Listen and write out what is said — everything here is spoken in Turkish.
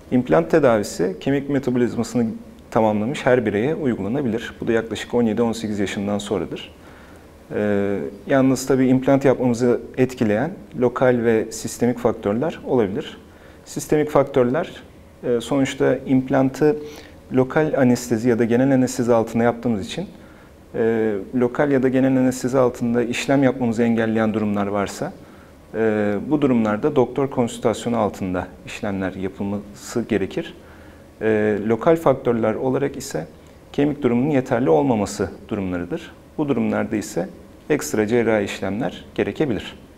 İmplant tedavisi kemik metabolizmasını tamamlamış her bireye uygulanabilir. Bu da yaklaşık 17-18 yaşından sonradır. Yalnız tabii implant yapmamızı etkileyen lokal ve sistemik faktörler olabilir. Sistemik faktörler sonuçta implantı lokal anestezi ya da genel anestezi altında yaptığımız için lokal ya da genel anestezi altında işlem yapmamızı engelleyen durumlar varsa bu durumlarda doktor konsültasyonu altında işlemler yapılması gerekir. Lokal faktörler olarak ise kemik durumunun yeterli olmaması durumlarıdır. Bu durumlarda ise ekstra cerrahi işlemler gerekebilir.